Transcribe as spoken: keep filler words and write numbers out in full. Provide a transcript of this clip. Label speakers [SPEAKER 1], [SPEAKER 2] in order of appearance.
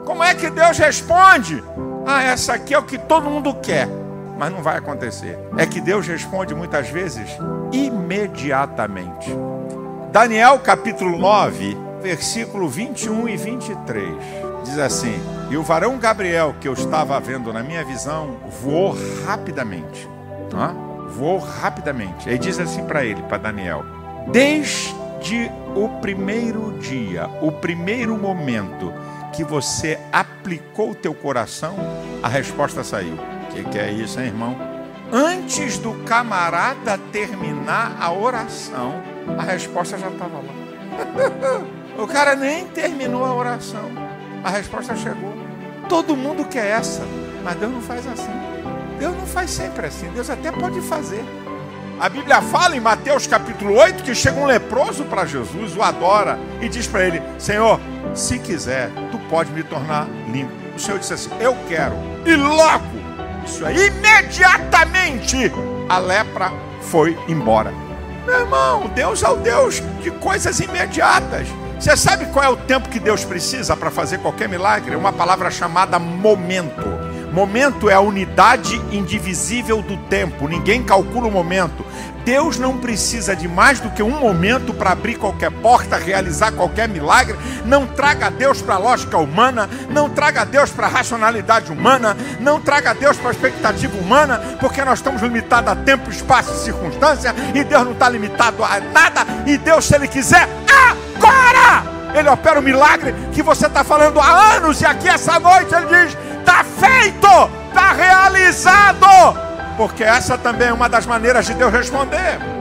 [SPEAKER 1] Como é que Deus responde? Ah, essa aqui é o que todo mundo quer, mas não vai acontecer. É que Deus responde muitas vezes imediatamente. Daniel capítulo nove, versículo vinte e um e vinte e três, diz assim: e o varão Gabriel, que eu estava vendo na minha visão, voou rapidamente. Ah, voou rapidamente. Ele diz assim para ele, para Daniel: desde o primeiro dia, o primeiro momento que você aplicou o teu coração, a resposta saiu. O que, que é isso, hein, irmão? Antes do camarada terminar a oração, a resposta já estava lá. O cara nem terminou a oração, a resposta chegou. Todo mundo quer essa, mas Deus não faz assim. Deus não faz sempre assim. Deus até pode fazer. A Bíblia fala em Mateus capítulo oito que chega um leproso para Jesus, o adora e diz para ele: Senhor, se quiser, tu pode me tornar limpo. O Senhor disse assim: eu quero. E logo, isso aí, imediatamente, a lepra foi embora. Meu irmão, Deus é o Deus de coisas imediatas. Você sabe qual é o tempo que Deus precisa para fazer qualquer milagre? Uma palavra chamada momento. Momento é a unidade indivisível do tempo. Ninguém calcula o momento. Deus não precisa de mais do que um momento para abrir qualquer porta, realizar qualquer milagre. Não traga Deus para a lógica humana, não traga Deus para a racionalidade humana, não traga Deus para a expectativa humana, porque nós estamos limitados a tempo, espaço e circunstância, e Deus não está limitado a nada. E Deus, se Ele quiser, agora Ele opera o milagre que você está falando há anos, e aqui essa noite Ele diz: está feito, está realizado. Porque essa também é uma das maneiras de Deus responder.